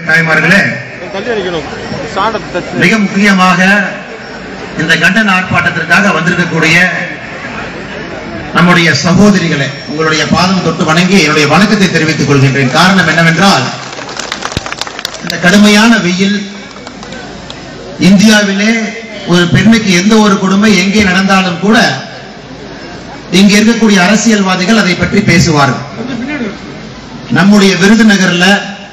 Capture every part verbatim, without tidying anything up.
தாய்மார்களே, மிக முக்கியமாக இந்த கண்டன ஆர்ப்பாட்டத்திற்காக வந்திருக்கக்கூடிய நம்முடைய சகோதரிகளை உங்களுடைய பாதம் தொட்டு வணங்கி என்னுடைய வணக்கத்தை தெரிவித்துக் கொள்கின்றேன். காரணம் என்னவென்றால், இந்த கடுமையான வெயில் இந்தியாவிலே ஒரு பெண்ணுக்கு எந்த ஒரு கொடுமை எங்கே நடந்தாலும் கூட இங்கே இருக்கக்கூடிய அரசியல்வாதிகள் அதை பற்றி பேசுவார்கள். நம்முடைய விருதுநகர்ல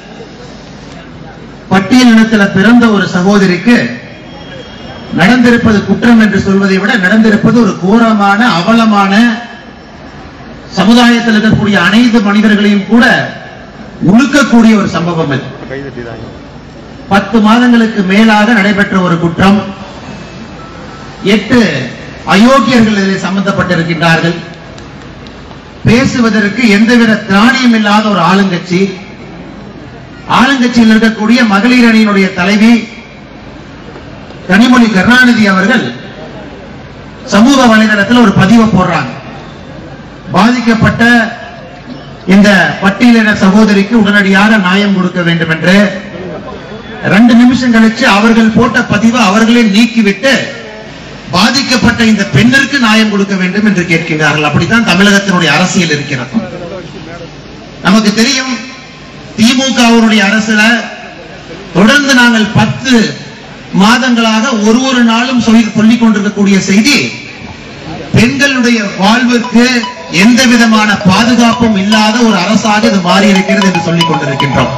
பட்டியலினத்தில் பிறந்த ஒரு சகோதரிக்கு நடந்திருப்பது குற்றம் என்று சொல்வதை விட நடந்திருப்பது ஒரு கோரமான அவலமான, சமுதாயத்தில் இருக்கக்கூடிய அனைத்து மனிதர்களையும் கூட உழுக்கக்கூடிய ஒரு சம்பவம். பத்து மாதங்களுக்கு மேலாக நடைபெற்ற ஒரு குற்றம். எட்டு அயோக்கியர்கள் இதில் சம்பந்தப்பட்டிருக்கின்றார்கள். பேசுவதற்கு எந்தவித திராணியும் இல்லாத ஒரு ஆளுங்கட்சி, ஆளுங்கட்சியில் இருக்கக்கூடிய மகளிர் அணியினுடைய தலைவி கனிமொழி கருணாநிதி அவர்கள் சமூக வலைதளத்தில் ஒரு பதிவை போடுறாங்க. பாதிக்கப்பட்ட இந்த பட்டியலின சகோதரிக்கு உடனடியாக நியாயம் கொடுக்க வேண்டும் என்று. ரெண்டு நிமிஷம் கழிச்சு அவர்கள் போட்ட பதிவை அவர்களே நீக்கிவிட்டு பாதிக்கப்பட்ட இந்த பெண்ணிற்கு நியாயம் கொடுக்க வேண்டும் என்று கேட்கின்றார்கள். அப்படித்தான் தமிழகத்தினுடைய அரசியல் இருக்கிறது. நமக்கு தெரியும், திமுகவுடைய அரசுல தொடர்ந்து நாங்கள் பத்து மாதங்களாக ஒரு ஒரு நாளும் சொல்லிக் கொண்டிருக்கக்கூடிய செய்தி, பெண்களுடைய வாழ்விற்கு எந்த விதமான பாதுகாப்பும் இல்லாத ஒரு அரசாக இது மாறி இருக்கிறது என்று சொல்லிக் கொண்டிருக்கின்றோம்.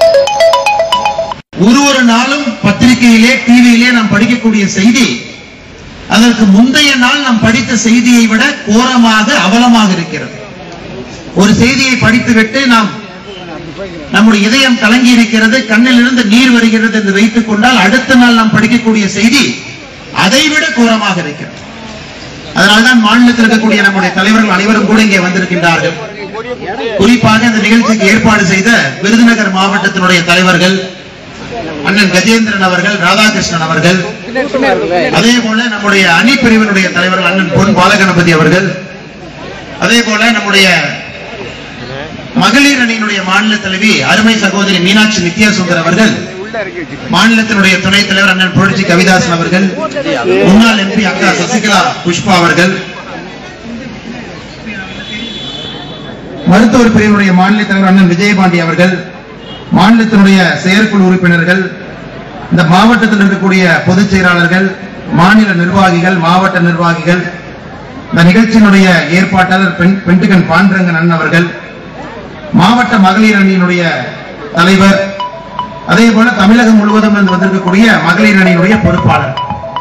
ஒரு ஒரு நாளும் பத்திரிகையிலே டிவியிலே நாம் படிக்கக்கூடிய செய்தி, அதற்கு முந்தைய நாள் நாம் படித்த செய்தியை விட கோரமாக அவலமாக இருக்கிறது. ஒரு செய்தியை படித்துவிட்டு நாம் நம்முடைய இதயம் கலங்கி இருக்கிறது, கண்ணில் இருந்து நீர் வருகிறது என்று வைத்துக் கொண்டால் அடுத்த நாள் நாம் படிக்கக்கூடிய செய்தி அதைவிட கோரமாக இருக்கிறது. அதனால்தான் மாநிலத்தில் இருக்கக்கூடிய நம்முடைய தலைவர்கள் அனைவரும் கூட இங்கே வந்திருக்கின்றார்கள். குறிப்பாக இந்த நிகழ்ச்சிக்கு ஏற்பாடு செய்த விருதுநகர் மாவட்டத்தினுடைய தலைவர்கள் அண்ணன் கஜேந்திரன் அவர்கள், ராதாகிருஷ்ணன் அவர்கள், அதே போல நம்முடைய அணி பிரிவினுடைய தலைவர்கள் அண்ணன் பொன் பாலகணபதி அவர்கள், அதே போல நம்முடைய மகளிர் அணியினுடைய மாநில தலைவி அருமை சகோதரி மீனாட்சி நித்யாசுந்தர் அவர்கள், மாநிலத்தினுடைய துணைத் தலைவர் அண்ணன் புரட்சி கவிதாசன் அவர்கள், முன்னாள் எம்பி அக்கா சசிகலா புஷ்பா அவர்கள், மருத்துவர் பிரிவினுடைய மாநில தலைவர் அண்ணன் விஜயபாண்டி அவர்கள், மாநிலத்தினுடைய செயற்குழு உறுப்பினர்கள், இந்த மாவட்டத்தில் இருக்கக்கூடிய பொதுச் செயலாளர்கள், மாநில நிர்வாகிகள், மாவட்ட நிர்வாகிகள், இந்த நிகழ்ச்சியினுடைய ஏற்பாட்டாளர் பெண்டுகன் பாண்டரங்கன் அண்ணன் அவர்கள், மாவட்ட மகளிர் அணியினுடைய தலைவர், அதே போல தமிழகம் முழுவதும் இருந்து வந்திருக்கக்கூடிய மகளிர் அணியினுடைய பொறுப்பாளர்.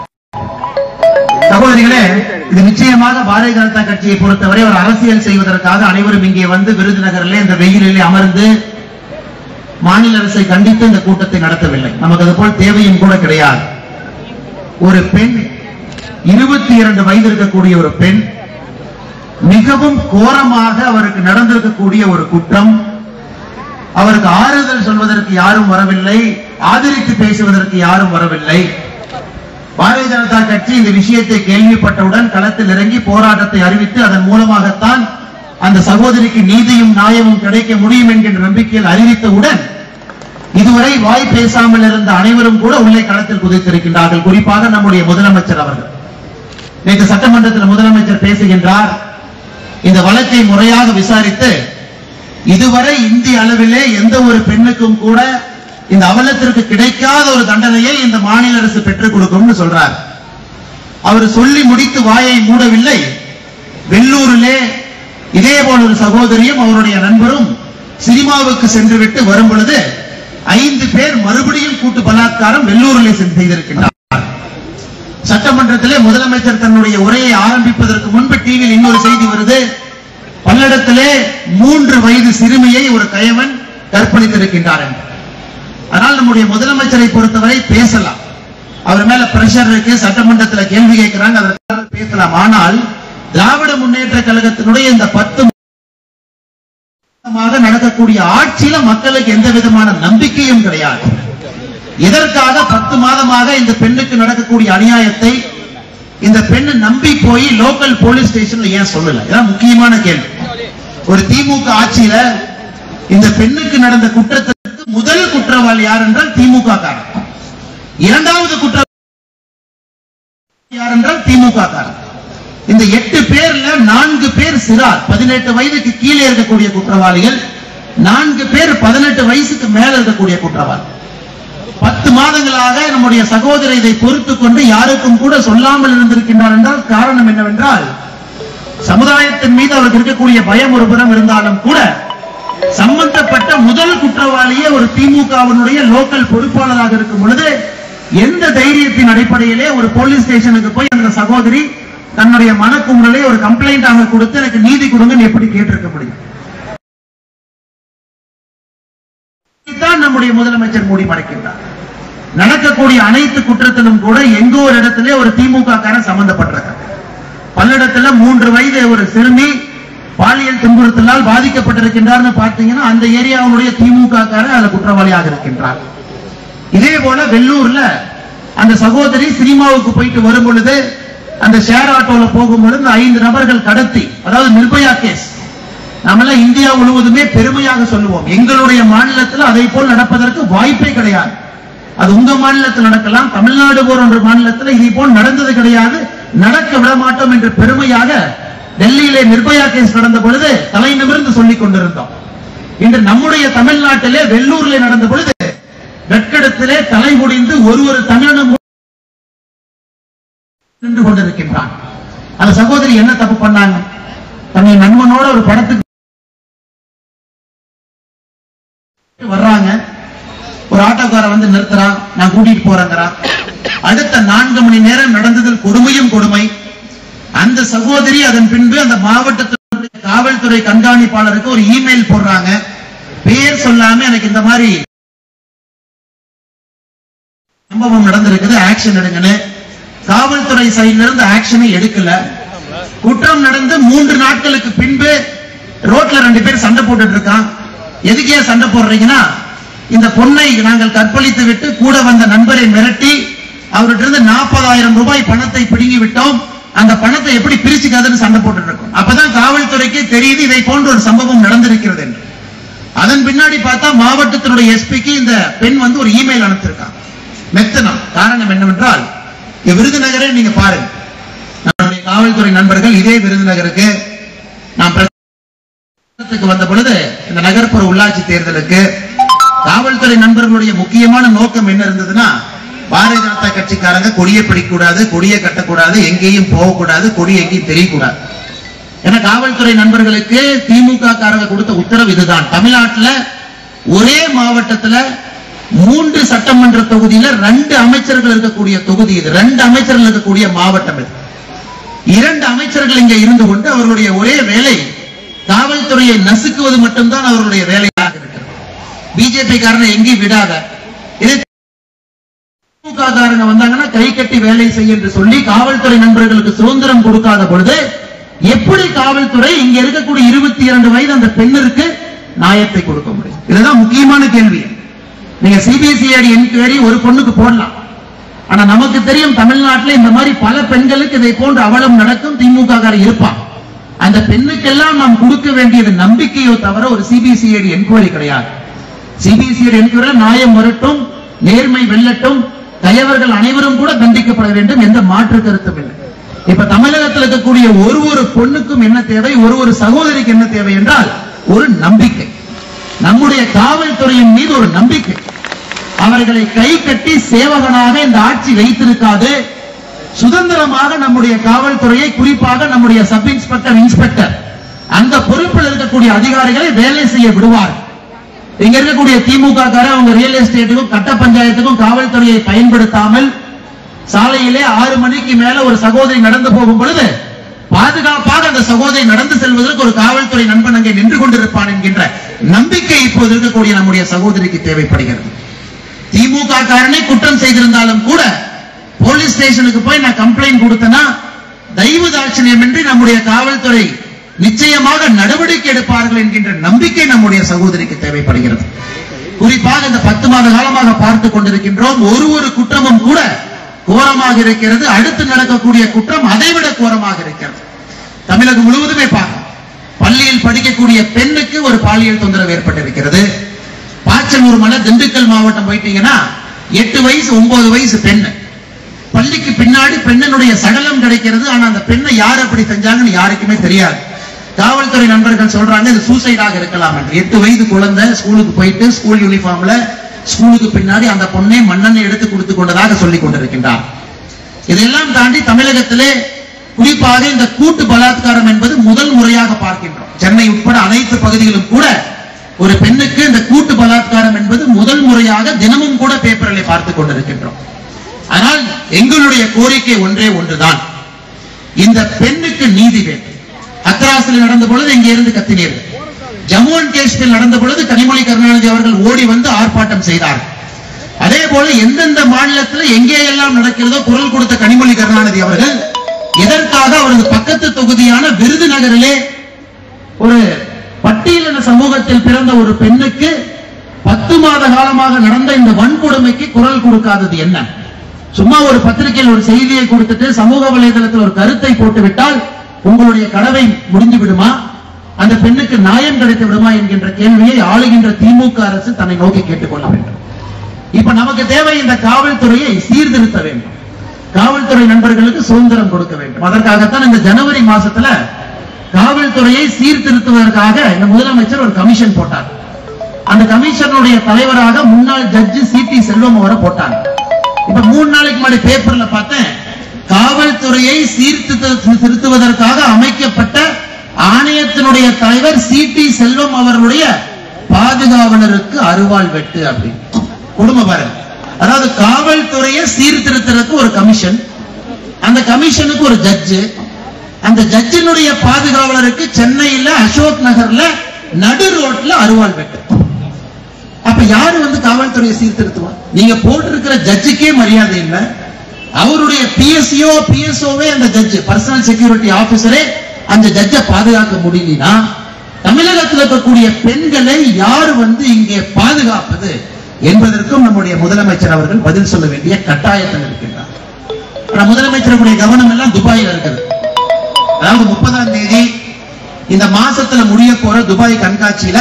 சகோதரிகளே, இது நிச்சயமாக பாரதிய ஜனதா கட்சியை பொறுத்தவரை ஒரு அரசியல் செய்வதற்காக அனைவரும் இங்கே வந்து விருதுநகரிலே இந்த வெயிலிலே அமர்ந்து மாநில அரசை கண்டித்து இந்த கூட்டத்தை நடத்தவில்லை. நமக்கு அது போல் தேவையும் கூட கிடையாது. ஒரு பெண், இருபத்தி இரண்டு வயது இருக்கக்கூடிய ஒரு பெண், மிகவும் கோரமாக அவருக்கு நடந்திருக்கக்கூடிய ஒரு குற்றம். அவருக்கு ஆறுதல் சொல்வதற்கு யாரும் வரவில்லை, ஆதரித்து பேசுவதற்கு யாரும் வரவில்லை. பாரதிய ஜனதா கட்சி இந்த விஷயத்தை கேள்விப்பட்டவுடன் களத்தில் இறங்கி போராட்டத்தை அறிவித்து அதன் மூலமாகத்தான் அந்த சகோதரிக்கு நீதியும் நியாயமும் கிடைக்க முடியும் என்கின்ற நம்பிக்கையில் அறிவித்தவுடன் இதுவரை வாய் பேசாமல் இருந்த அனைவரும் கூட உள்ளே களத்தில் குதித்திருக்கின்றார்கள். குறிப்பாக நம்முடைய முதலமைச்சர் அவர்கள் நேற்று சட்டமன்றத்தில் முதலமைச்சர் பேசுகின்றார், இந்த வழக்கை முறையாக விசாரித்து இதுவரை இந்திய அளவிலே எந்த ஒரு பெண்ணுக்கும் கூட இந்த அவலத்திற்கு கிடைக்காத ஒரு தண்டனையை இந்த மாநில அரசு பெற்றுக் கொடுக்கும் சொல்றார். அவர் சொல்லி முடித்து வாயை மூடவில்லை. வெள்ளூரிலே இதே போல ஒரு சகோதரியும் அவருடைய நண்பரும் சினிமாவுக்கு சென்று விட்டு வரும் பொழுது ஐந்து பேர் மறுபடியும் கூட்டு பலாத்காரம் வெள்ளூரிலே செய்திருக்கின்றார். சட்டமன்றத்திலே முதலமைச்சர் தன்னுடைய உரையை ஆரம்பிப்பதற்கு முன்பு டிவியில் இன்னொரு செய்தி வருது, பல்லடத்திலே மூன்று வயது சிறுமியை ஒரு கயவன் கற்பழித்திருக்கின்றார் என்று. ஆனால் நம்முடைய முதலமைச்சரை பொறுத்தவரை பேசலாம், அவர் மேல பிரஷர் இருக்கு, சட்டமன்றத்தில் கேள்வி கேட்கிறாங்க, அதற்காக பேசலாம். ஆனால் திராவிட முன்னேற்ற கழகத்தினுடைய இந்த பத்து நடக்கக்கூடிய ஆட்சியில மக்களுக்கு எந்த விதமான நம்பிக்கையும் கிடையாது. இதற்காக பத்து மாதமாக இந்த பெண்ணுக்கு நடக்கக்கூடிய அநியாயத்தை இந்த பெண் நம்பி போய் லோக்கல் போலீஸ் ஸ்டேஷன்ல ஏன் சொல்லல? இதான் முக்கியமான கேள்வி. ஒரு திமுக ஆட்சியில இந்த பெண்ணுக்கு நடந்த குற்றத்திற்கு முதல் குற்றவாளி யார் என்றால் திமுக காரர். இரண்டாவது குற்றவாளி யார் என்றால் திமுக காரர். இந்த எட்டு பேர்ல நான்கு பேர் சிறார், பதினெட்டு வயதுக்கு கீழே இருக்கக்கூடிய குற்றவாளிகள், நான்கு பேர் பதினெட்டு வயசுக்கு மேல இருக்கக்கூடிய குற்றவாளி. பத்து மாதங்களாக நம்முடைய சகோதரர் இதை பொறுத்துக் கொண்டு யாருக்கும் கூட சொல்லாமல் இருந்திருக்கின்றார் என்றால் காரணம் என்னவென்றால், சமுதாயத்தின் மீது அவருக்கு இருக்கக்கூடிய பயம் ஒரு புறம் இருந்தாலும் கூட சம்பந்தப்பட்ட முதல் குற்றவாளியே ஒரு திமுகவினுடைய லோக்கல் பொறுப்பாளராக இருக்கும் பொழுது எந்த தைரியத்தின் அடிப்படையிலே ஒரு போலீஸ் ஸ்டேஷனுக்கு போய் அந்த சகோதரி தன்னுடைய மனக்குமுறலை ஒரு கம்ப்ளைண்ட் ஆக கொடுத்து எனக்கு நீதி கொடுங்கன்னு எப்படி கேட்டிருக்க முடியும்? இதுதான் நம்முடைய முதலமைச்சர் மூடி மறைக்கின்றார். நடக்கக்கூடிய அனைத்து குற்றத்திலும் கூட எங்கோ ஒரு இடத்திலே ஒரு திமுக காரன் சம்பந்தப்பட்டிருக்கார். பல்லடத்துல மூன்று வயது ஒரு சிறுமி பாலியல் துன்புறுத்தலால் பாதிக்கப்பட்டிருக்கின்றார். பார்த்தீங்கன்னா அந்த ஏரியாவுடைய திமுக காரன் அதுல குற்றவாளியாக இருக்கின்றார். இதே போல வெள்ளூர்ல அந்த சகோதரி சினிமாவுக்கு போயிட்டு வரும் பொழுது அந்த ஷேர் ஆட்டோல போகும்பொழுது ஐந்து நபர்கள் கடத்தி, அதாவது நிர்பயா கேஸ், நம்மள இந்தியா முழுவதுமே பெருமையாக சொல்லுவோம். எங்களுடைய மாநிலத்தில் அதை போல் நடப்பதற்கு வாய்ப்பே கிடையாது. அது உங்க மாநிலத்தில் நடக்கலாம், தமிழ்நாடு போன்ற மாநிலத்தில் இதை போல் நடந்தது கிடையாது, நடக்க விட மாட்டோம் என்று பெருமையாக டெல்லியிலே நிர்பயா கேஸ் நடந்த பொழுது தலை நிமிர்ந்து சொல்லிக் கொண்டிருந்தோம். இன்று நம்முடைய தமிழ்நாட்டிலே வெள்ளூரிலே நடந்த பொழுது வெட்கடத்திலே தலை முடிந்து ஒரு ஒரு தமிழனும் நின்று கொண்டிருக்கின்றான். அந்த சகோதரி என்ன தப்பு பண்ணாங்க? தன்னை நண்பனோட ஒரு படத்துக்கு வர்றாங்க, ஒரு ஆட்டோக்கார வந்து நிறுத்துறான், நான் கூட்டிட்டு போறேங்கிறான். அடுத்த நான்கு மணி நேரம் நடந்ததில் கொடுமையும் கொடுமை. அந்த சகோதரி அதன் பின்பு அந்த மாவட்டத்தினுடைய காவல்துறை கண்காணிப்பாளருக்கு ஒரு இமெயில் போடுறாங்க, பேர் சொல்லாம எனக்கு இந்த மாதிரி சம்பவம் நடந்திருக்குது, ஆக்ஷன் எடுங்கன்னு. காவல்துறை சைடுல இருந்து ஆக்ஷனை எடுக்கல. குற்றம் நடந்து மூன்று நாட்களுக்கு பின்பு ரோட்ல ரெண்டு பேர் சண்டை போட்டுட்டு இருக்கான். எதுக்கே சண்டை போடுறீங்கன்னா, இந்த பொண்ணை நாங்கள் கற்பழித்து விட்டு கூட வந்த நண்பரை மிரட்டி அவர்கிட்ட இருந்து நாற்பதாயிரம் ரூபாய் பணத்தை பிடுங்கி விட்டோம், அந்த பணத்தை எப்படி பிரிச்சுக்காதுன்னு சண்டை போட்டு இருக்கோம். அப்பதான் காவல்துறைக்கு தெரியுது இதை போன்ற ஒரு சம்பவம் நடந்திருக்கிறது என்று. அதன் பின்னாடி பார்த்தா மாவட்டத்தினுடைய எஸ்பிக்கு இந்த பெண் வந்து ஒரு இமெயில் அனுப்பிச்சிருக்காங்க, மெத்தனம். காரணம் என்னவென்றால், விருதுநகரை நீங்க பாருங்க, நம்முடைய காவல்துறை நண்பர்கள் இதே விருதுநகருக்கு நாம் வந்த பொழுது இந்த நகர்ப்புற உள்ளாட்சி தேர்தலுக்கு காவல்துறை நண்பர்களுடைய முக்கியமான நோக்கம் என்ன இருந்ததுன்னா, பாரதிய ஜனதா கட்சிக்காரங்க கொடியை பிடிக்கூடாது, கொடியை கட்டக்கூடாது, எங்கேயும் போகக்கூடாது, கொடி எங்கேயும் தெரியக்கூடாது. ஏன்னா காவல்துறை நண்பர்களுக்கு திமுக காரங்க கொடுத்த உத்தரவு இதுதான். தமிழ்நாட்டில் ஒரே மாவட்டத்தில் மூன்று சட்டமன்ற தொகுதியில ரெண்டு அமைச்சர்கள் இருக்கக்கூடிய தொகுதி இது, ரெண்டு அமைச்சர்கள் இருக்கக்கூடிய மாவட்டம் இது. இரண்டு அமைச்சர்கள் இங்க இருந்து கொண்டு அவர்களுடைய ஒரே வேலை காவல்துறையை நசுக்குவது மட்டும்தான் அவர்களுடைய வேலையாக இருக்கிறது. பிஜேபி காரனை எங்கேயும் விடாத, திமுக காரங்க வந்தாங்கன்னா கை கட்டி வேலை செய்ய என்று சொல்லி காவல்துறை நண்பர்களுக்கு சுதந்திரம் கொடுக்காத பொழுது எப்படி காவல்துறை இங்க இருக்கக்கூடிய இருபத்தி இரண்டு வயது அந்த பெண்ணிற்கு நியாயத்தை கொடுக்க முடியும்? இதுதான் முக்கியமான கேள்வி. நீங்க சிபிசிஐடி என்கொயரி ஒரு பொண்ணுக்கு போடலாம், ஆனா நமக்கு தெரியும் தமிழ்நாட்டில் இந்த மாதிரி பல பெண்களுக்கு இதை போன்ற அவலம் நடக்கும். திமுக காரர் இருப்பான். அந்த பெண்ணுக்கெல்லாம் நாம் கொடுக்க வேண்டியது நம்பிக்கையோ தவிர ஒரு சிபிசிஐடி என்கொயரி கிடையாது. சிபிசிஐடி என்கொயரி நியாயம் வரட்டும், நேர்மை வெல்லட்டும், கயவர்கள் அனைவரும் கூட தண்டிக்கப்பட வேண்டும், எந்த மாற்று கருத்தும் இல்லை. இப்ப தமிழகத்தில் இருக்கக்கூடிய ஒரு ஒரு பொண்ணுக்கும் என்ன தேவை, ஒரு ஒரு சகோதரிக்கு என்ன தேவை என்றால் ஒரு நம்பிக்கை. நம்முடைய காவல்துறையின் மீது ஒரு நம்பிக்கை. அவர்களை கை கட்டி சேவகனாக இந்த ஆட்சி வைத்திருக்காது. சுதந்திரமாக நம்முடைய காவல்துறையை, குறிப்பாக நம்முடைய சப் இன்ஸ்பெக்டர், இன்ஸ்பெக்டர் அந்த பொறுப்பில் இருக்கக்கூடிய அதிகாரிகளை வேலை செய்ய விடுவார். இங்க இருக்கக்கூடிய திமுக கார அவங்க ரியல் எஸ்டேட்டுக்கும் கட்ட பஞ்சாயத்துக்கும் காவல்துறையை பயன்படுத்தாமல் சாலையிலே ஆறு மணிக்கு மேல ஒரு சகோதரி நடந்து போகும் பொழுது பாதுகாப்பாக அந்த சகோதரி நடந்து செல்வதற்கு ஒரு காவல்துறை நண்பன் அங்கே நின்று கொண்டிருப்பான் என்கின்ற நம்பிக்கை இப்போது இருக்கக்கூடிய நம்முடைய சகோதரிக்கு தேவைப்படுகிறது. திமுக காரனை குற்றம் செய்திருந்தாலும் கூட போலீஸ் ஸ்டேஷனுக்கு போய் நான் கம்ப்ளைண்ட் கொடுத்தனா தெய்வ தாட்சணியம் என்று நம்முடைய காவல்துறை நிச்சயமாக நடவடிக்கை எடுப்பார்கள் என்கின்ற நம்பிக்கை நம்முடைய சகோதரிக்கு தேவைப்படுகிறது. குறிப்பாக இந்த பத்து மாத காலமாக பார்த்துக் கொண்டிருக்கின்றோம், ஒரு ஒரு குற்றமும் கூட கோரமாக இருக்கிறது. அடுத்து நடக்கக்கூடிய குற்றம் அதைவிட கோரமாக இருக்கிறது. தமிழகம் முழுவதுமே பார்க்க, பள்ளியில் படிக்கக்கூடிய பெண்ணுக்கு ஒரு பாலியல் தொந்தரவு ஏற்பட்டிருக்கிறது. பாச்ச ஆச்சனூர் மலை திண்டுக்கல் மாவட்டம் போயிட்டீங்கன்னா எட்டு வயசு ஒன்பது வயசு பெண்ணு பள்ளிக்கு பின்னாடி பெண்ணுடைய சடலம் கிடைக்கிறது. ஆனா அந்த பெண்ணை யார் அப்படி செஞ்சாங்கன்னு யாருக்குமே தெரியாது. காவல்துறை நண்பர்கள் சொல்றாங்க இது சூசைடாக இருக்கலாம் என்று. எட்டு வயது குழந்தை ஸ்கூலுக்கு போயிட்டு ஸ்கூல் யூனிஃபார்ம்ல ஸ்கூலுக்கு பின்னாடி அந்த பொண்ணை மண்ணெண்ணெய் எடுத்து கொடுத்து கொண்டதாக சொல்லிக் கொண்டிருக்கின்றார். இதெல்லாம் தாண்டி தமிழகத்திலே குறிப்பாக இந்த கூட்டு பலாத்காரம் என்பது முதல் முறையாக பார்க்கின்றோம். சென்னை உட்பட அனைத்து பகுதிகளும் கூட ஒரு பெண்ணுக்கு இந்த கூட்டு பலாத்காரம் என்பது முதல் முறையாக தினமும் கூட பேப்பரில் பார்த்துக் கொண்டிருக்கின்றோம். ஆனால் எங்களுடைய கோரிக்கை ஒன்றே ஒன்றுதான், இந்த பெண்ணுக்கு நீதி வேண்டும். அத்ராஸில் நடந்த பொழுது இங்கே இருந்து கத்தினீர்கள். ஜம்மு அண்ட் காஷ்மீர் நடந்த பொழுது கனிமொழி கருணாநிதி அவர்கள் ஓடி வந்து ஆர்ப்பாட்டம் செய்தார்கள். அதே போல எந்தெந்த மாநிலத்தில் எங்கே எல்லாம் நடக்கிறதோ குரல் கொடுத்த கனிமொழி கருணாநிதி அவர்கள் எதற்காக அவரது பக்கத்து தொகுதியான விருதுநகரிலே ஒரு பட்டியலின சமூகத்தில் பிறந்த ஒரு பெண்ணுக்கு பத்து மாத காலமாக நடந்த இந்த வன்கொடுமைக்கு குரல் கொடுக்காதது என்ன? சும்மா ஒரு பத்திரிகையில் ஒரு செய்தியை கொடுத்துட்டு சமூக வலைதளத்தில் ஒரு கருத்தை போட்டுவிட்டால் உங்களுடைய கடவை முடிந்து விடுமா? அந்த பெண்ணுக்கு நியாயம் கிடைத்து விடுமா என்கின்ற கேள்வியை ஆளுகின்ற திமுக அரசு தன்னை நோக்கி கேட்டுக்கொள்ள வேண்டும். இப்ப நமக்கு தேவை இந்த காவல்துறையை சீர்திருத்த வேண்டும். காவல்துறை நண்பர்களுக்கு சுதந்திரம் கொடுக்க வேண்டும். அதற்காகத்தான் இந்த ஜனவரி மாசத்துல காவல்துறையை சீர்திருத்துவதற்காக இந்த முதலமைச்சர் ஒரு கமிஷன் போட்டார். அந்த கமிஷனுடைய தலைவராக முன்னாள் ஜட்ஜி சி டி செல்வம் அவரை போட்டாங்க. இப்ப மூணு நாளைக்கு முன்னாடி பேப்பர்ல பார்த்தேன், காவல்துறையை சீர்திருத்துவதற்காக அமைக்கப்பட்ட ஆணையத்தினுடைய தலைவர் சி டி செல்வம் அவர்களுடைய பாதுகாவலருக்கு அருவாள் வெட்டு அப்படின்னு கொடுமை பாருங்க. அதாவது காவல்துறையை சீர்திருத்தறதுக்கு ஒரு கமிஷன், அந்த கமிஷனுக்கு ஒரு ஜட்ஜு, அந்த ஜட்ஜினுடைய பாதுகாவலருக்கு சென்னையில அசோக் நகர்ல நடு ரோட்ல அருவாள் வெட்டு. அப்ப யாரு வந்து காவல்துறையை சீர்திருத்துவா? நீங்க போட்டிருக்கிற ஜட்ஜுக்கே மரியாதை இல்லை. அவருடைய பிஎஸ்சிஓ பிஎஸ்ஓவே அந்த ஜட்ஜ் பர்சனல் செக்யூரிட்டி ஆபீசரே அந்த ஜட்ஜை பாதுகாக்க முடியலனா தமிழகத்தில் இருக்கக்கூடிய பெண்களை யார் வந்து இங்கே பாதுகாப்பது என்பதற்கும் நம்முடைய முதலமைச்சர் அவர்கள் பதில் சொல்ல வேண்டிய கட்டாயத்தில் இருக்கின்றார். முதலமைச்சருடைய கவனம் எல்லாம் துபாயில் இருக்குது. அதாவது முப்பதாம் தேதி இந்த மாசத்துல முடிய போற துபாய் கண்காட்சியில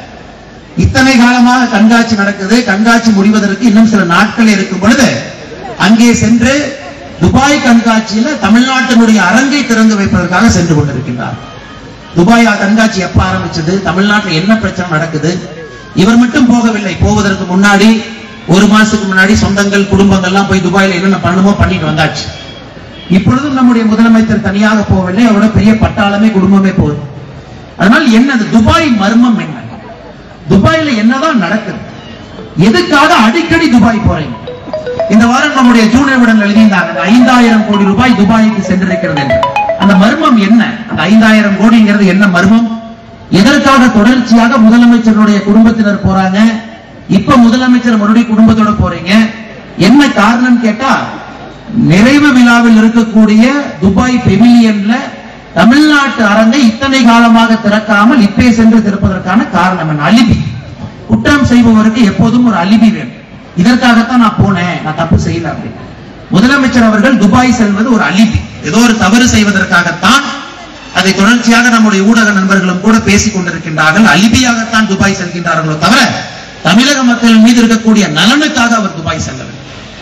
இத்தனை காலமாக கண்காட்சி நடக்குது. கண்காட்சி முடிவதற்கு இன்னும் சில நாட்கள் இருக்கும் பொழுது அங்கே சென்று துபாய் கண்காட்சியில தமிழ்நாட்டினுடைய அரங்கை திறந்து வைப்பதற்காக சென்று கொண்டிருக்கின்றார். துபாய் கண்காட்சி எப்ப ஆரம்பிச்சது, தமிழ்நாட்டில் என்ன பிரச்சனை நடக்குது, இவர் மட்டும் போகவில்லை. போவதற்கு முன்னாடி ஒரு மாசத்துக்கு முன்னாடி சொந்தங்கள் குடும்பங்கள் எல்லாம் போய் துபாயில என்னென்ன பண்ணுமோ பண்ணிட்டு வந்தாச்சு. இப்பொழுதும் நம்முடைய முதலமைச்சர் தனியாக போகவில்லை, அவரோட பெரிய பட்டாளமே குடும்பமே போகுது. அதனால் என்னது துபாய் மர்மம் என்ன? துபாயில என்னதான் நடக்குது? எதுக்காக அடிக்கடி துபாய் போறீங்க? இந்த வாரம் நம்முடைய ஜூனியர் விடன் எழுதியிருந்தாங்க ஐந்தாயிரம் கோடி ரூபாய் துபாய்க்கு சென்றிருக்கிறது என்று. அந்த மர்மம் என்ன? அந்த ஐந்தாயிரம் கோடிங்கிறது என்ன மர்மம்? எதற்காக தொடர்ச்சியாக முதலமைச்சருடைய குடும்பத்தினர் போறாங்க? இப்ப முதலமைச்சர் மறுபடியும் குடும்பத்தோட போறீங்க, என்ன காரணம் கேட்டா, நிறைவு விழாவில் இருக்கக்கூடிய துபாய் பெவிலியன்ல தமிழ்நாட்டு அரங்கை இத்தனை காலமாக திறக்காமல் இப்பே சென்று திறப்பதற்கான காரணம் என்ன? அலிபி. குற்றம் செய்பவருக்கு எப்போதும் ஒரு அலிபி வேணும். இதற்காகத்தான் நான் போனேன், நான் தப்பு செய்யல அப்படின்னு. முதலமைச்சர் அவர்கள் துபாய் செல்வது ஒரு அலிபி, ஏதோ ஒரு தவறு செய்வதற்காகத்தான். அதை தொடர்ச்சியாக நம்முடைய ஊடக நண்பர்களும் கூட பேசிக் கொண்டிருக்கின்றார்கள். அலிபியாகத்தான் துபாய் செல்கின்றார்களோ தவிர தமிழக மக்கள் மீது இருக்கக்கூடிய நலனுக்காக அவர் துபாய் செல்லவில்லை.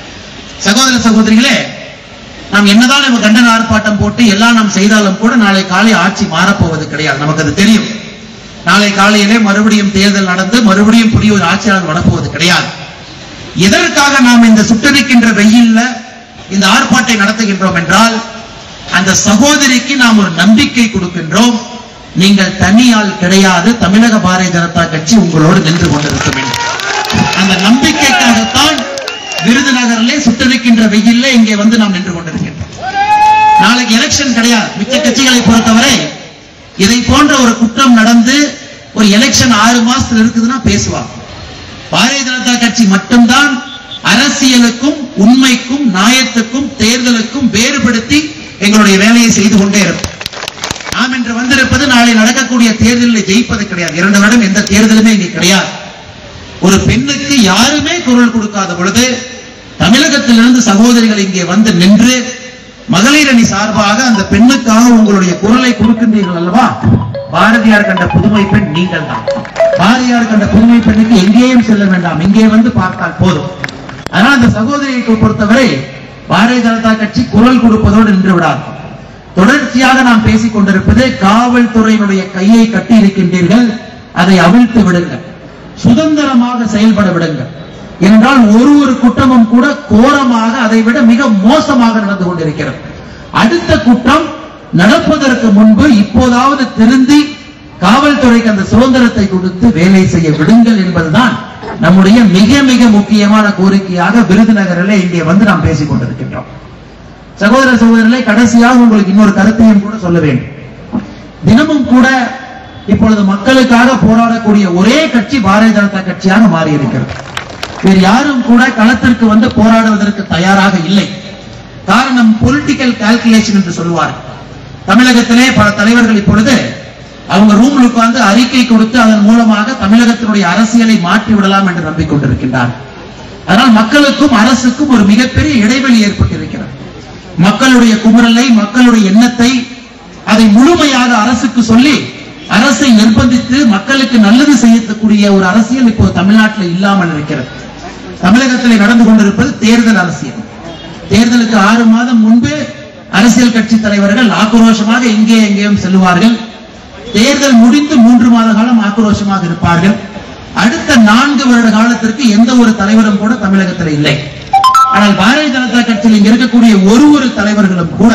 சகோதர சகோதரிகளே, நாம் என்னதான் நம்ம கண்டன ஆர்ப்பாட்டம் போட்டு எல்லாம் நாம் செய்தாலும் கூட நாளை காலை ஆட்சி மாறப்போவது கிடையாது. நமக்கு அது தெரியும். நாளை காலையிலே மறுபடியும் தேர்தல் நடந்து மறுபடியும் புதிய ஒரு ஆட்சியாளர் வரப்போவது கிடையாது. எதற்காக நாம் இந்த சுட்டரிக்கின்ற வெயில்ல இந்த ஆர்ப்பாட்டை நடத்துகின்றோம் என்றால், அந்த சகோதரிக்கு நாம் ஒரு நம்பிக்கை கொடுக்கின்றோம். நீங்கள் தனியால் கிடையாது, தமிழக பாரதிய ஜனதா கட்சி உங்களோடு நின்று கொண்டிருக்கும் என்று. அந்த நம்பிக்கைக்காகத்தான் விருதுநகரிலே சுட்டரிக்கின்ற வெயில்ல இங்கே வந்து நாம் நின்று கொண்டிருக்கின்றோம். நாளைக்கு எலெக்ஷன் கிடையாது. மிச்ச கட்சிகளை பொறுத்தவரை இதை போன்ற ஒரு குற்றம் நடந்து ஒரு எலெக்ஷன் ஆறு மாசத்துல இருக்குதுன்னா பேசுவாங்க. பாரதிய ஜனதா கட்சி மட்டும்தான் அரசியலுக்கும் உண்மைக்கும் நியாயத்துக்கும் தேர்தலுக்கும் வேறுபடுத்தி எங்களுடைய வேலையை செய்து கொண்டே இருக்கும். நாம் இன்று வந்திருப்பது நாளை நடக்கக்கூடிய தேர்தலில் ஜெயிப்பது கிடையாது. இரண்டு வருடம் எந்த தேர்தலுமே இங்கே கிடையாது. ஒரு பெண்ணுக்கு யாருமே குரல் கொடுக்காத பொழுது தமிழகத்திலிருந்து சகோதரிகள் இங்கே வந்து நின்று மகளிர் அணி சார்பாக அந்த பெண்ணுக்காக உங்களுடைய குரலை கொடுக்கின்றீர்கள் அல்லவா? பாரதியார் கண்ட புதுமை பெண் நீங்கள் தான். பாரதியார் கண்ட புதுமை பெண்ணுக்கு எங்கேயும் செல்ல வேண்டாம், இங்கே வந்து பார்த்தால் போதும். அதனால் அந்த சகோதரியை பொறுத்தவரை பாரதிய ஜனதா கட்சி குரல் கொடுப்பதோடு நின்று விடாது. தொடர்ச்சியாக நாம் பேசிக் கொண்டிருப்பது காவல்துறையினுடைய கையை கட்டி இருக்கின்றீர்கள், அதை அவிழ்த்து விடுங்கள், சுதந்திரமாக செயல்பட விடுங்கள் என்றால் ஒரு ஒரு குற்றமும் கூட கோரமாக அதை விட மிக மோசமாக நடந்து கொண்டிருக்கிறது. அடுத்த குற்றம் நடப்பதற்கு முன்பு இப்போதாவது திருந்தி காவல்துறைக்கு அந்த சுதந்திரத்தை கொடுத்து வேலை செய்ய விடுங்கள் என்பதுதான் நம்முடைய மிக மிக முக்கியமான கோரிக்கையாக விருதுநகரிலே இங்கே வந்து நாம் பேசிக் கொண்டிருக்கின்றோம். சகோதர சகோதரர்களே, கடைசியாக உங்களுக்கு இன்னொரு கருத்தையும் கூட சொல்ல வேண்டும். தினமும் கூட இப்பொழுது மக்களுக்காக போராடக்கூடிய ஒரே கட்சி பாரதிய ஜனதா கட்சியாக மாறி இருக்கிறது. வேறு யாரும் கூட களத்திற்கு வந்து போராடுவதற்கு தயாராக இல்லை. காரணம் பொலிட்டிக்கல் கால்குலேஷன் என்று சொல்லுவார். தமிழகத்திலே பல தலைவர்கள் இப்பொழுது அவங்க ரூம்ல உட்கார்ந்து அறிக்கை கொடுத்து அதன் மூலமாக தமிழகத்தினுடைய அரசியலை மாற்றி விடலாம் என்று நம்பிக்கொண்டிருக்கின்றார். அதனால் மக்களுக்கும் அரசுக்கும் ஒரு மிகப்பெரிய இடைவெளி ஏற்பட்டிருக்கிறது. மக்களுடைய குமுறலை, மக்களுடைய எண்ணத்தை அதை முழுமையாக அரசுக்கு சொல்லி அரசை நிர்பந்தித்து மக்களுக்கு நல்லது செய்யக்கூடிய ஒரு அரசியல் இப்போது தமிழ்நாட்டில் இல்லாமல் இருக்கிறது. தமிழகத்தில் நடந்து கொண்டிருப்பது தேர்தல் அரசியல். தேர்தலுக்கு ஆறு மாதம் முன்பு அரசியல் கட்சி தலைவர்கள் ஆக்ரோஷமாக எங்கே எங்கேயும் செல்வார்கள். தேர்தல் முடிந்து மூன்று மாத காலம் ஆக்ரோஷமாக இருப்பார்கள். அடுத்த நான்கு வருட காலத்திற்கு எந்த ஒரு தலைவரும் கூட தமிழகத்தில் இல்லை. ஆனால் பாரதிய ஜனதா கட்சியில் இங்க இருக்கக்கூடிய ஒரு ஒரு தலைவர்களும் கூட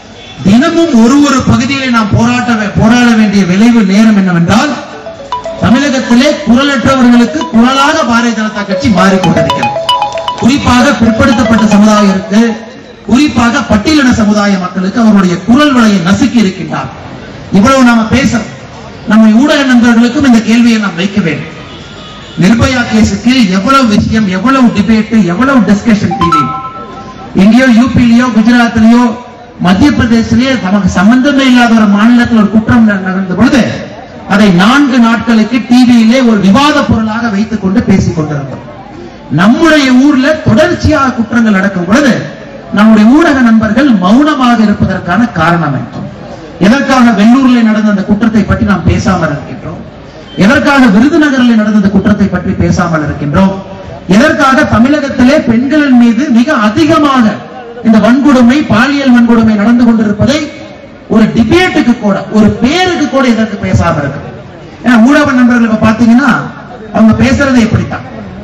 தினமும் ஒரு ஒரு பகுதியிலே நாம் போராட்ட போராட வேண்டிய விளைவு நேரம் என்னவென்றால், தமிழகத்திலே குரலற்றவர்களுக்கு குரலாக பாரதிய ஜனதா கட்சி மாறிக்கொண்டிருக்கிறது. குறிப்பாக பிற்படுத்தப்பட்ட சமுதாயத்திற்கு, குறிப்பாக பட்டியலின சமுதாய மக்களுக்கு அவருடைய குரல் வலையை நசுக்கி இருக்கின்றார். இவ்வளவு நாம பேசணும். நம்ம ஊடக நண்பர்களுக்கும் இந்த கேள்வியை நாம் வைக்க வேண்டும். நிர்பயா கேஸுக்கு எவ்வளவு விஷயம், எவ்வளவு டிபேட், எவ்வளவு டிஸ்கஷன் டிவி. எங்கேயோ யூபியிலயோ குஜராத்திலேயோ மத்திய பிரதேசிலேயே நமக்கு சம்பந்தமே இல்லாத ஒரு மாநிலத்தில் ஒரு குற்றம் நடந்த பொழுது அதை நான்கு நாட்களுக்கு டிவியிலே ஒரு விவாத பொருளாக வைத்துக் கொண்டு பேசிக் கொண்டிருந்தோம். நம்முடைய ஊர்ல தொடர்ச்சியாக குற்றங்கள் நடக்கும் பொழுது நம்முடைய ஊடக நண்பர்கள் மௌனமாக இருப்பதற்கான காரணம் என்ன? எதற்காக வெள்ளூரில் நடந்த அந்த குற்றத்தை பற்றி நாம் பேசாமல் இருக்கின்றோம்? எதற்காக விருதுநகரில் நடந்த குற்றத்தை பற்றி பேசாமல் இருக்கின்றோம்? எதற்காக தமிழகத்திலே பெண்களின் மீது மிக அதிகமாக இந்த வன்கொடுமை, பாலியல் வன்கொடுமை நடந்து கொண்டிருப்பதை ஒரு டிபேட்டுக்கு கூட, ஒரு பேருக்கு கூட எதற்கு பேசாமல் இருக்கு? ஏன்னா ஊடக நண்பர்கள் பாத்தீங்கன்னா அவங்க பேசுறது எப்படித்தான்.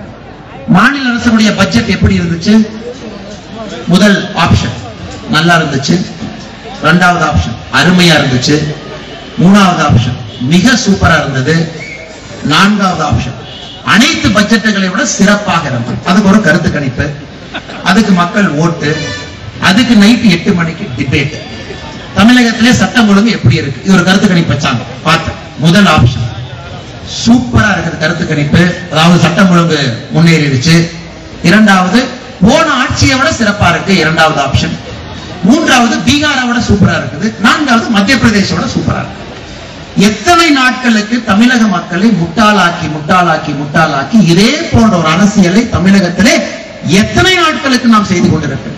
மாநில அரசுடைய பட்ஜெட் எப்படி இருந்துச்சு? முதல் ஆப்ஷன் நல்லா இருந்துச்சு, இரண்டாவது ஆப்ஷன் அருமையா இருந்துச்சு, மூணாவது ஆப்ஷன் மிக சூப்பரா இருந்தது, நான்காவது ஆப்ஷன் அனைத்து பட்ஜெட்டுகளை விட சிறப்பாக இருந்தது. அதுக்கு ஒரு கருத்து கணிப்பு, அதுக்கு மக்கள் ஓட்டு, அதுக்கு நைட் எட்டு மணிக்கு டிபேட். தமிழகத்திலே சட்டம் ஒழுங்கு எப்படி இருக்கு? இது ஒரு கருத்து கணிப்பு வச்சாங்க, பார்த்தேன். முதல் ஆப்ஷன் சூப்பரா இருக்குது கருத்து கணிப்பு, அதாவது சட்டம் ஒழுங்கு முன்னேறிடுச்சு. இரண்டாவது போன ஆட்சியை விட சிறப்பா இருக்கு, இரண்டாவது ஆப்ஷன். மூன்றாவது பீகாரை விட சூப்பரா இருக்குது. நான்காவது மத்திய பிரதேசோட சூப்பரா இருக்கு. எத்தனை நாட்களுக்கு தமிழக மக்களை முட்டாளாக்கி முட்டாளாக்கி முட்டாளாக்கி இதே போன்ற ஒரு அரசியலை தமிழகத்திலே எத்தனை நாட்களுக்கு நாம் செய்து கொண்டிருக்கிறோம்?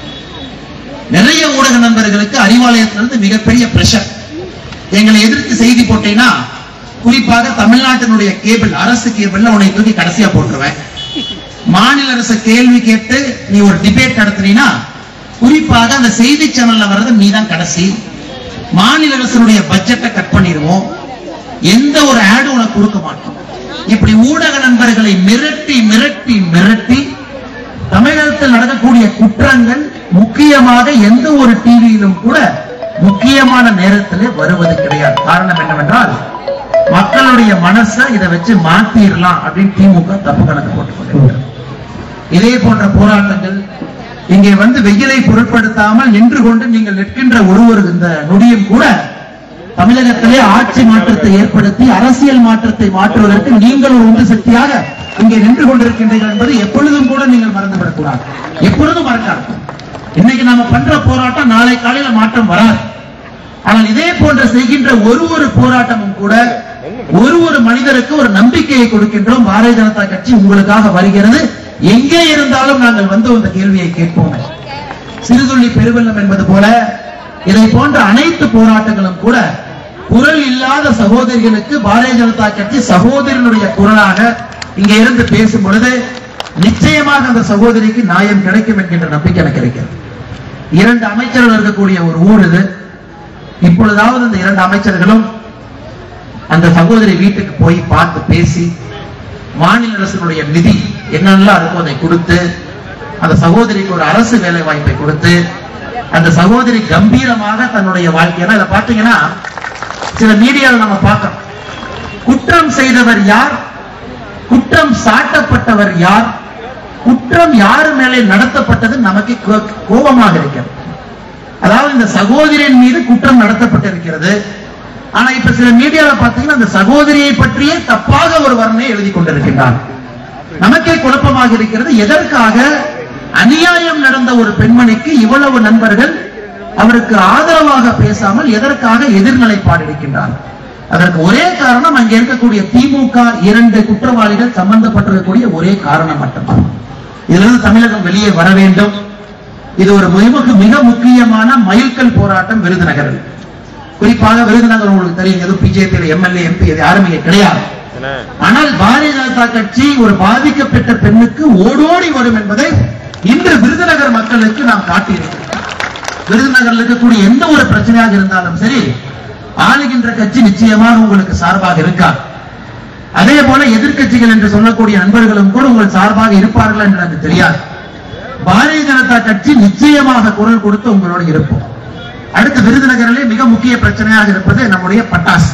நிறைய ஊடக நண்பர்களுக்கு அறிவாலயத்திலிருந்து மிகப்பெரிய பிரஷர். எங்களை எதிர்த்து செய்தி போட்டேன்னா குறிப்பாக தமிழ்நாட்டினுடைய கேபிள், அரசு கேபிள்ல உன்னை தூக்கி கடைசியா போட்டுருவேன். மாநில அரசு கேள்வி கேட்டு நீ ஒரு டிபேட் நடத்தினா குறிப்பாக அந்த செய்தி சேனல்ல வர்றது நீ தான் கடைசி. மாநில அரசுடைய பட்ஜெட்டை கட் பண்ணிடுவோம், எந்த ஒரு ஆடு உனக்கு கொடுக்க மாட்டோம். இப்படி ஊடக நண்பர்களை மிரட்டி மிரட்டி மிரட்டி தமிழகத்தில் நடக்கக்கூடிய குற்றங்கள் முக்கியமாக எந்த ஒரு டிவியிலும் கூட முக்கியமான நேரத்திலே வருவது கிடையாது. காரணம் என்னவென்றால் மக்களுடைய மனசை இதை வச்சு மாத்திரலாம் அப்படின்னு திமுக தப்பு கணக்கு போட்டுக் கொண்டிருக்கிறது. இதே போன்ற போராட்டங்கள் இங்கே வந்து வெயிலை பொருட்படுத்தாமல் நின்று கொண்டு நீங்கள் நிற்கின்ற ஒரு ஒரு இந்த நொடியும் கூட தமிழகத்திலே ஆட்சி மாற்றத்தை ஏற்படுத்தி அரசியல் மாற்றத்தை மாற்றுவதற்கு நீங்கள் ஒரு உந்து சக்தியாக இங்கே நின்று கொண்டிருக்கின்றீர்கள் என்பது எப்பொழுதும் கூட நீங்கள் மறந்துவிடக்கூடாது, எப்பொழுதும் மறக்காது. இன்னைக்கு நாம பண்ற போராட்டம் நாளை காலையில மாற்றம் வராது. ஆனால் இதே போன்ற செய்கின்ற ஒரு ஒரு போராட்டமும் கூட ஒரு ஒரு மனிதருக்கு ஒரு நம்பிக்கையை கொடுக்கின்றோம். பாரதிய ஜனதா கட்சி உங்களுக்காக வருகிறது, எங்கே இருந்தாலும் நாங்கள் வந்து அந்த கேள்வியை கேட்போம். சிறுதுள்ளி பெருவெள்ளம் என்பது போல இதை போன்ற அனைத்து போராட்டங்களும் கூட குரல் இல்லாத சகோதரிகளுக்கு பாரதிய ஜனதா கட்சி சகோதரனுடைய குரலாக இங்க இருந்து பேசும் பொழுது நிச்சயமாக அந்த சகோதரிக்கு நியாயம் கிடைக்கும் என்கின்ற நம்பிக்கை எனக்கு இருக்கிறது. இரண்டு அமைச்சர்கள் இருக்கக்கூடிய ஒரு ஊர் இது. இப்பொழுதாவது இந்த இரண்டு அமைச்சர்களும் அந்த சகோதரி வீட்டுக்கு போய் பார்த்து பேசி மாநில அரசினுடைய நிதி என்னெல்லாம் இருக்கும் அதை கொடுத்து அந்த சகோதரிக்கு ஒரு அரசு வேலை வாய்ப்பை கொடுத்து அந்த சகோதரி கம்பீரமாக தன்னுடைய வாழ்க்கையில இதை பார்த்தீங்கன்னா சில மீடியாவில் நம்ம பார்க்கிறோம். குற்றம் செய்தவர் யார், குற்றம் சாட்டப்பட்டவர் யார், குற்றம் யார் மேலே நடத்தப்பட்டது நமக்கு கோபமாக இருக்கிறது. அதாவது இந்த சகோதரியின் மீது குற்றம் நடத்தப்பட்டிருக்கிறது. ஆனா இப்ப சில மீடியாவில் பார்த்தீங்கன்னா அந்த சகோதரியை பற்றியே தப்பாக ஒரு வர்ணனை எழுதி கொண்டிருக்கின்றார். நமக்கே குழப்பமாக இருக்கிறது. எதற்காக அநியாயம் நடந்த ஒரு பெண்மணிக்கு இவ்வளவு நண்பர்கள் அவருக்கு ஆதரவாக பேசாமல் எதற்காக எதிர்நிலைப்பாடு இருக்கின்றார்? அதற்கு ஒரே காரணம் அங்கே இருக்கக்கூடிய திமுக இரண்டு குற்றவாளிகள் சம்பந்தப்பட்டிருக்கக்கூடிய ஒரே காரணம் மட்டும்தான். இதிலிருந்து தமிழகம் வெளியே வர வேண்டும். இது ஒரு மிக முக்கியமான மைல்கல் போராட்டம் விருதுநகரில். குறிப்பாக விருதுநகர் உங்களுக்கு தெரியும், எதுவும் பிஜேபி எம்எல்ஏ எம்பி யாருமே கிடையாது. ஆனால் பாரதிய ஜனதா கட்சி ஒரு பாதிக்கப்பட்ட பெண்ணுக்கு ஓடோடி வரும் என்பதை இன்று விருதுநகர் மக்களுக்கு நாம் காட்டியிருக்கிறோம். விருதுநகரில் இருக்கக்கூடிய எந்த ஒரு பிரச்சனையாக இருந்தாலும் சரி, ஆளுகின்ற கட்சி நிச்சயமாக உங்களுக்கு சார்பாக இருக்கார். அதே போல எதிர்கட்சிகள் என்று சொல்லக்கூடிய நண்பர்களும் கூட உங்கள் சார்பாக இருப்பார்கள் என்று எனக்கு தெரியாது. பாரதிய ஜனதா கட்சி நிச்சயமாக குரல் கொடுத்து உங்களோடு இருப்போம். அடுத்து விருதுநகரிலே மிக முக்கிய பிரச்சனையாக இருப்பது நம்முடைய பட்டாசு.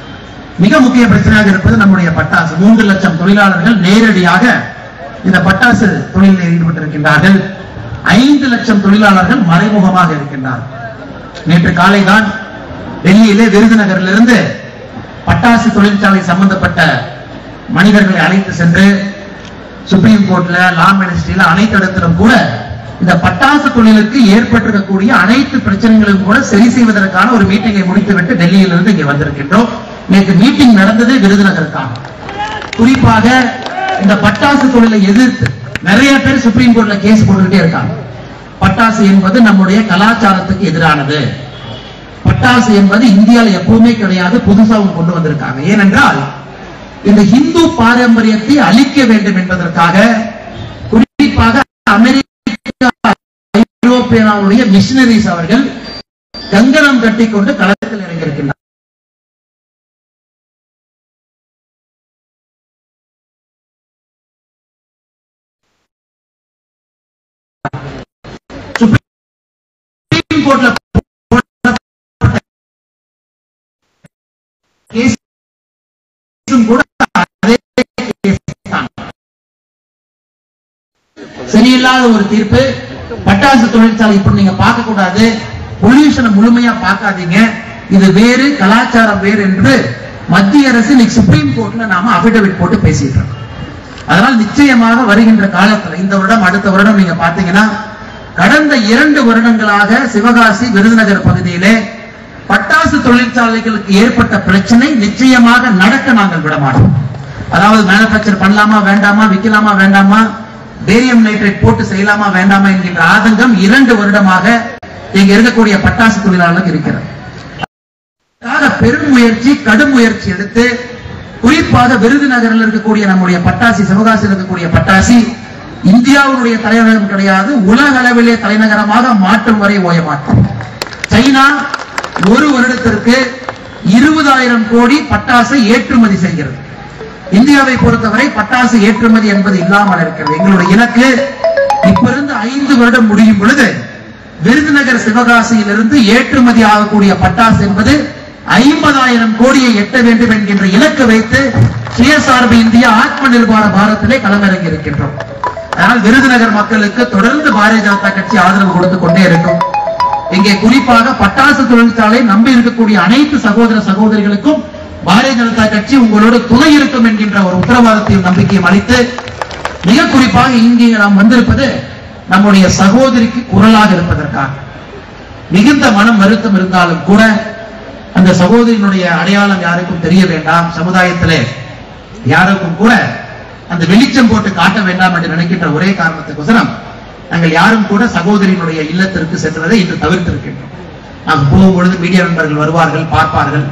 மிக முக்கிய பிரச்சனையாக இருப்பது நம்முடைய பட்டாசு. மூன்று லட்சம் தொழிலாளர்கள் நேரடியாக இந்த பட்டாசு தொழிலில் ஈடுபட்டிருக்கின்றார்கள். ஐந்து லட்சம் தொழிலாளர்கள் மறைமுகமாக இருக்கின்றார்கள். நேற்று காலை தான் டெல்லியிலே விருதுநகரிலிருந்து பட்டாசு தொழிற்சாலை சம்பந்தப்பட்ட மனிதர்களை அழைத்து சென்று சுப்ரீம் கோர்ட்ல, லா மினிஸ்ட்ரியில அனைத்து இடத்திலும் கூட இந்த பட்டாசு தொழிலுக்கு ஏற்பட்டிருக்கக்கூடிய அனைத்து பிரச்சனைகளும் கூட சரி செய்வதற்கான ஒரு மீட்டிங்கை முடித்துவிட்டு டெல்லியிலிருந்து இங்கே வந்திருக்கின்றோம். நேற்று மீட்டிங் நடந்தது விருதுநகருக்காக. குறிப்பாக இந்த பட்டாசு தொழிலை எதிர்த்து நிறைய பேர் சுப்ரீம் கோர்ட்ல கேஸ் போட்டுக்கிட்டே இருக்காங்க. பட்டாசு என்பது நம்முடைய கலாச்சாரத்துக்கு எதிரானது, பட்டாசு என்பது இந்தியாவில் எப்பவுமே கிடையாது, புதுசாகவும் கொண்டு வந்திருக்காங்க. ஏனென்றால் இந்த இந்து பாரம்பரியத்தை அழிக்க வேண்டும் என்பதற்காக குறிப்பாக அமெரிக்கா ஐரோப்பியனுடைய மிஷனரிஸ் அவர்கள் கங்கணம் கட்டிக்கொண்டு களத்தில் இறங்கியிருக்கின்றனர். சுப்ரீம் கோர்ட்ல கூட சரியில்லாத ஒரு தீர்ப்பு. பட்டாசு தொழிற்சாலை இப்படி நீங்க பார்க்க கூடாது, பொல்யூஷனை முழுமையா பார்க்காதீங்க, இது வேறு, கலாச்சாரம் வேறு என்று மத்திய அரசு இன்னைக்கு சுப்ரீம் கோர்ட்ல நாம அபிடவிட் போட்டு பேசிட்டு இருக்கோம். அதனால் நிச்சயமாக வருகின்ற காலத்துல இந்த வருடம் அடுத்த வருடம் நீங்க பாத்தீங்கன்னா கடந்த இரண்டு வருடங்களாக சிவகாசி விருதுநகர் பகுதியிலே பட்டாசு தொழிற்சாலைகளுக்கு ஏற்பட்ட பிரச்சனை நிச்சயமாக நடக்க நாங்கள் விட மாட்டோம். அதாவது மேனுபேக்சர் பண்ணலாமா வேண்டாமா, விற்கலாமா வேண்டாமா, பேரியம் நைட்ரேட் போட்டு செய்யலாமா வேண்டாமா என்கின்ற ஆதங்கம் இரண்டு வருடமாக இங்க இருக்கக்கூடிய பட்டாசு தொழிலாளர்களுக்கு இருக்கிறது. பெரும் முயற்சி, கடும் முயற்சி எடுத்து குறிப்பாக விருதுநகரில் இருக்கக்கூடிய நம்முடைய பட்டாசி, சிவகாசியில் இருக்கக்கூடிய பட்டாசி இந்தியாவுடைய தலைநகரம் கிடையாது, உலக அளவிலே தலைநகரமாக மாற்றும் வரை ஓய மாட்டோம். சைனா ஒரு வருடத்திற்கு இருபதாயிரம் கோடி பட்டாசை ஏற்றுமதி செய்கிறது. இந்தியாவை பொறுத்தவரை பட்டாசு ஏற்றுமதி என்பது இல்லாமல் இருக்கிறது. எங்களுடைய இலக்கு இப்ப இருந்து ஐந்து வருடம் முடியும் பொழுது விருதுநகர் சிவகாசியிலிருந்து ஏற்றுமதி ஆகக்கூடிய பட்டாசு என்பது ஐம்பதாயிரம் கோடியை எட்ட வேண்டும் என்கின்ற இலக்கு வைத்து சுயசார்பு இந்தியா, ஆத்ம நிர்பார பாரத்திலே களமிறங்கி இருக்கின்றோம். அதனால் விருதுநகர் மக்களுக்கு தொடர்ந்து பாரதிய ஜனதா கட்சி ஆதரவு கொடுத்துக் கொண்டே இருக்கும். இங்கே குறிப்பாக பட்டாசு தொழிற்சாலை நம்பி இருக்கக்கூடிய அனைத்து சகோதர சகோதரிகளுக்கும் பாரதிய ஜனதா கட்சி உங்களோடு துணை இருக்கும் என்கின்ற ஒரு உத்தரவாதத்தையும் நம்பிக்கையும் அளித்து, மிக குறிப்பாக இங்கே நாம் வந்திருப்பது நம்முடைய சகோதரிக்கு குரலாக இருப்பதற்காக. மிகுந்த மனம் வருத்தம் இருந்தாலும் கூட அந்த சகோதரியினுடைய அடையாளம் யாருக்கும் தெரிய வேண்டாம், சமுதாயத்திலே யாருக்கும் கூட அந்த வெளிச்சம் போட்டு காட்ட வேண்டாம் என்று நினைக்கின்ற ஒரே காரணத்துக்கோசரம் நாங்கள் யாரும் கூட சகோதரியினுடைய இல்லத்திற்கு சென்றதை இன்று தவிர்த்திருக்கின்றோம். நாம் போகும்பொழுது மீடியா நண்பர்கள் வருவார்கள், பார்ப்பார்கள்.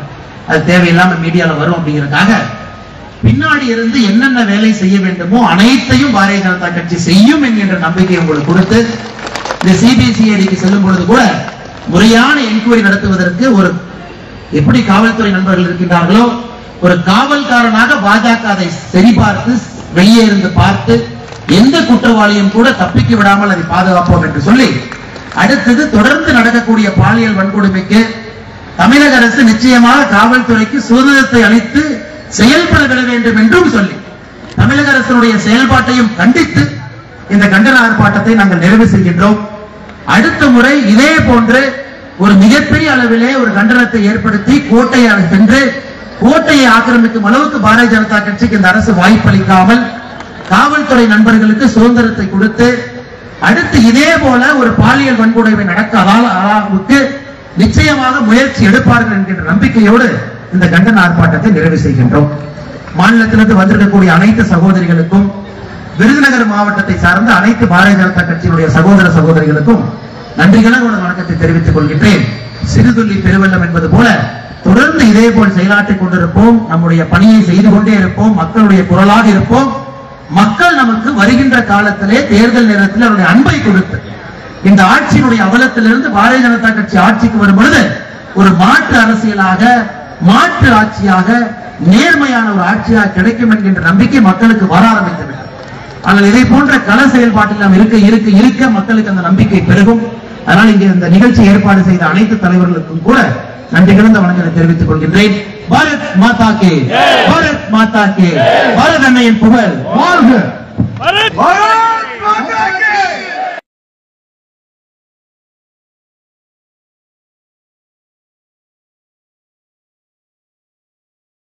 அது தேவையில்லாம மீடியால வரும் அப்படிங்கறதுக்காக பின்னாடி இருந்து என்னென்ன வேலை செய்ய வேண்டுமோ அனைத்தையும் பாரதிய ஜனதா கட்சி செய்யும் என்கின்ற நம்பிக்கை உங்களுக்கு கொடுத்து இந்த சிபிசிஐடிக்கு செல்லும் பொழுது கூட முறையான என்கொயரி நடத்துவதற்கு ஒரு எப்படி காவல்துறை நண்பர்கள் இருக்கின்றார்களோ ஒரு காவல்காரனாக பாஜக அதை சரிபார்த்து வெளியே இருந்து பார்த்து எந்த குற்றவாளியும் கூட தப்பிக்க விடாமல் அதை பாதுகாப்போம் என்று சொல்லி அடுத்தது தொடர்ந்து நடக்கக்கூடிய பாலியல் வன்கொடுமைக்கு தமிழக அரசு நிச்சயமாக காவல்துறைக்கு சுதந்திரத்தை அளித்து செயல்பட விட வேண்டும் என்றும் சொல்லி தமிழக அரசுடைய செயல்பாட்டையும் கண்டித்து இந்த கண்டன ஆர்ப்பாட்டத்தை நாங்கள் நிறைவு செய்கின்றோம். அடுத்த முறை இதே போன்று ஒரு மிகப்பெரிய அளவிலே ஒரு கண்டனத்தை ஏற்படுத்தி கோட்டையை சென்று கோட்டையை ஆக்கிரமிக்கும் அளவுக்கு பாரதிய ஜனதா கட்சிக்கு இந்த அரசு வாய்ப்பளிக்காமல் காவல்துறை நண்பர்களுக்கு சுதந்திரத்தை கொடுத்து அடுத்து இதே போல ஒரு பாலியல் வன்கொடுமை நடக்காத அளவுக்கு நிச்சயமாக முயற்சி எடுப்பார்கள் என்கின்ற நம்பிக்கையோடு இந்த கண்டன ஆர்ப்பாட்டத்தை நிறைவு செய்கின்றோம். மாநிலத்திலிருந்து வந்திருக்கக்கூடிய அனைத்து சகோதரிகளுக்கும் விருதுநகர் மாவட்டத்தை சார்ந்த அனைத்து பாரதிய ஜனதா கட்சியினுடைய சகோதர சகோதரிகளுக்கும் நன்றிகளை வணக்கத்தை தெரிவித்துக் கொள்கின்றேன். சிறுதுள்ளி பெருவெள்ளம் என்பது போல தொடர்ந்து இதே போல் செயலாற்றிக் கொண்டிருப்போம். நம்முடைய பணியை செய்து கொண்டே இருப்போம். மக்களுடைய குரலாக இருப்போம். மக்கள் நமக்கு வருகின்ற காலத்திலே தேர்தல் நேரத்தில் அவருடைய அன்பை கொடுத்து இந்த ஆட்சியினுடைய அவலத்திலிருந்து பாரதிய ஜனதா கட்சி ஆட்சிக்கு வரும் பொழுது ஒரு மாற்று அரசியலாக மாற்று ஆட்சியாக நேர்மையான ஒரு ஆட்சியாக கிடைக்கும் என்கின்ற நம்பிக்கை மக்களுக்கு வர ஆரம்பித்தது. ஆனால் இதை போன்ற கள செயல்பாட்டில் நாம் இருக்க இருக்க இருக்க மக்களுக்கு அந்த நம்பிக்கை பெருகும். அதனால் இங்கே இந்த நிகழ்ச்சி ஏற்பாடு செய்த அனைத்து தலைவர்களுக்கும் கூட நன்றி கலந்த வணக்கத்தை தெரிவித்துக் கொள்கின்றேன். பாரத் மாதா கே, பாரத் மாதா கே, பாரத் அன்னையின் புகழ் வாழ்க.